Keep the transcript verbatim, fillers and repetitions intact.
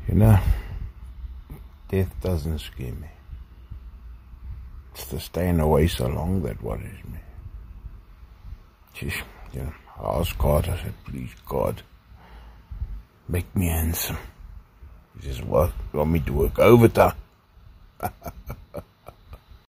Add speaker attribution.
Speaker 1: You know, death doesn't scare me. It's the staying away so long that worries me. Sheesh, you know, I asked God, I said, please God, make me handsome. He says, what? You want me to work overtime?